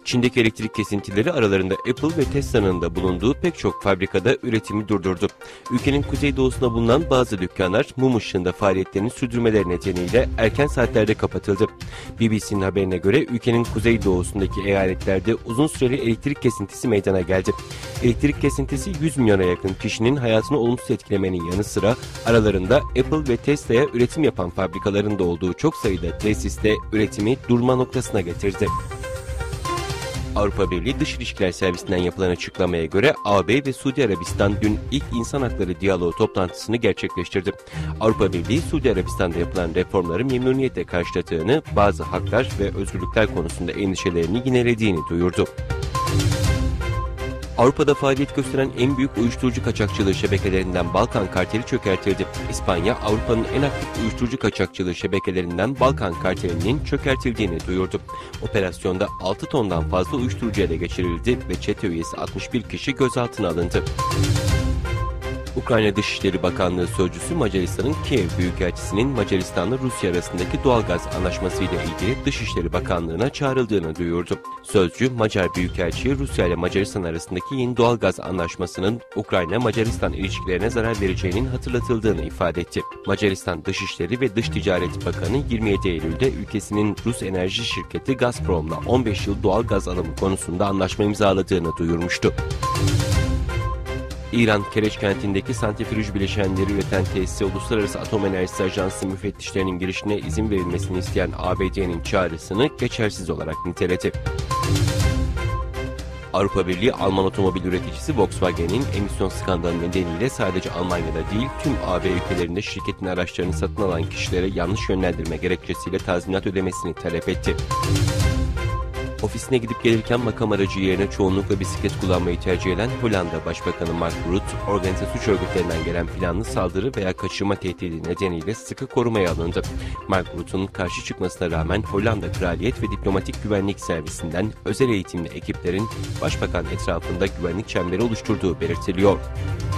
Çin'deki elektrik kesintileri aralarında Apple ve Tesla'nın da bulunduğu pek çok fabrikada üretimi durdurdu. Ülkenin kuzeydoğusunda bulunan bazı dükkanlar mum ışığında faaliyetlerini sürdürmeleri nedeniyle erken saatlerde kapatıldı. BBC'nin haberine göre ülkenin kuzeydoğusundaki eyaletlerde uzun süreli elektrik kesintisi meydana geldi. Elektrik kesintisi 100 milyona yakın kişinin hayatını olumsuz etkilemenin yanı sıra aralarında Apple ve Tesla'ya üretim yapan fabrikaların da olduğu çok sayıda tesiste üretimi durma noktasına getirdi. Avrupa Birliği Dış İlişkiler Servisinden yapılan açıklamaya göre AB ve Suudi Arabistan dün ilk insan hakları diyaloğu toplantısını gerçekleştirdi. Avrupa Birliği, Suudi Arabistan'da yapılan reformları memnuniyetle karşıladığını, bazı haklar ve özgürlükler konusunda endişelerini yinelediğini duyurdu. Avrupa'da faaliyet gösteren en büyük uyuşturucu kaçakçılığı şebekelerinden Balkan Karteli çökertildi. İspanya, Avrupa'nın en aktif uyuşturucu kaçakçılığı şebekelerinden Balkan Karteli'nin çökertildiğini duyurdu. Operasyonda 6 tondan fazla uyuşturucu ele geçirildi ve çete üyesi 61 kişi gözaltına alındı. Ukrayna Dışişleri Bakanlığı Sözcüsü Macaristan'ın Kiev Büyükelçisi'nin Macaristan'la Rusya arasındaki doğalgaz anlaşması ile ilgili Dışişleri Bakanlığı'na çağrıldığını duyurdu. Sözcü, Macar Büyükelçi'ye Rusya ile Macaristan arasındaki yeni doğalgaz anlaşmasının Ukrayna-Macaristan ilişkilerine zarar vereceğinin hatırlatıldığını ifade etti. Macaristan Dışişleri ve Dış Ticaret Bakanı 27 Eylül'de ülkesinin Rus enerji şirketi Gazprom'la 15 yıl doğalgaz alımı konusunda anlaşma imzaladığını duyurmuştu. İran, Kereç kentindeki santrifüj bileşenleri üreten tesise Uluslararası Atom Enerjisi Ajansı müfettişlerinin girişine izin verilmesini isteyen ABD'nin çağrısını geçersiz olarak niteledi. Avrupa Birliği, Alman otomobil üreticisi Volkswagen'in emisyon skandalı nedeniyle sadece Almanya'da değil tüm AB ülkelerinde şirketin araçlarını satın alan kişilere yanlış yönlendirme gerekçesiyle tazminat ödemesini talep etti. Ofisine gidip gelirken makam aracı yerine çoğunlukla bisiklet kullanmayı tercih eden Hollanda Başbakanı Mark Rutte, organize suç örgütlerinden gelen planlı saldırı veya kaçırma tehdidi nedeniyle sıkı korumaya alındı. Mark Rutte'un karşı çıkmasına rağmen Hollanda Kraliyet ve Diplomatik Güvenlik Servisinden özel eğitimli ekiplerin Başbakan etrafında güvenlik çemberi oluşturduğu belirtiliyor.